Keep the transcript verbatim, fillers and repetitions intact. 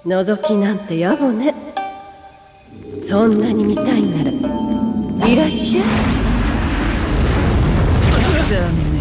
覗きなんて野暮ね。そんなに見たいならいらっしゃい。 残念。